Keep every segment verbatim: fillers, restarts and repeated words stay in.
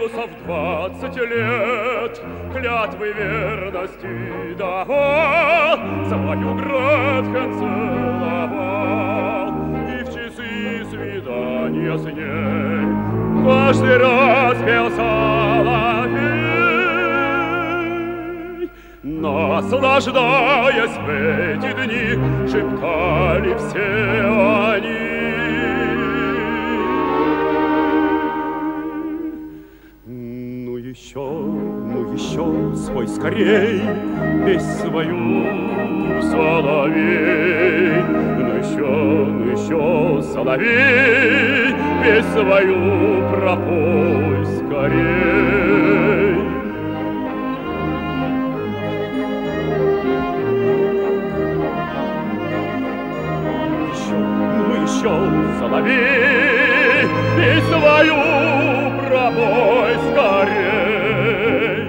Влюбился в двадцать лет, клятвы верности давал, свою Гретхен целовал, и в часы свидания с ней каждый раз пел соловей. Наслаждаясь в эти дни, шептали все они: ну еще, ну еще, спой скорей, песнь свою, соловей. Ну еще, ну еще, соловей, песнь свою пропой скорей. Соловей, песнь свою пропой скорей.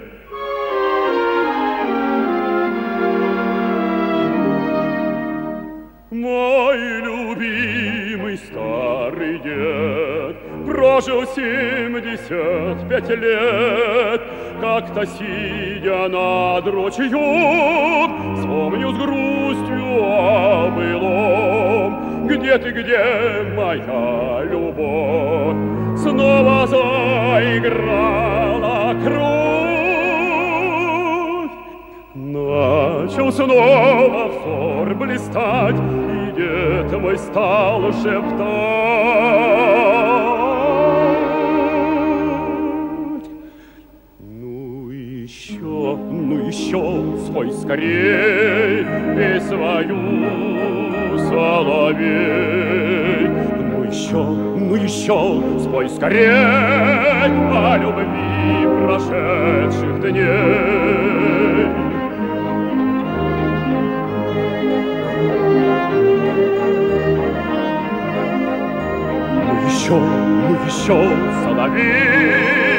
Мой любимый старый дед прожил семьдесят пять лет. Как-то сидя над ручьем, вспомню с грустью о былом. Где ты, где моя любовь? Снова заиграла кровь. Начал снова взор блистать, и дед мой стал шептать: ну еще, ну еще, спой скорей песнь свою, соловей. Ну еще, ну еще, спой скорей о любви прошедших дней. Ну еще, ну еще, соловей,